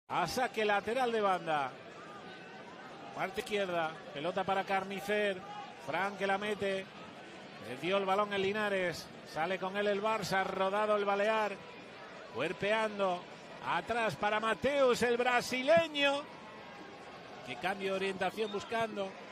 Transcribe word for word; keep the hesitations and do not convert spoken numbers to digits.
A saque lateral de banda. Parte izquierda. Pelota para Carnicer. Fran que la mete. Le dio el balón el Linares. Sale con él el Barça. Rodado el Balear. Cuerpeando. Atrás para Mateus, el brasileño. Que cambio de orientación buscando.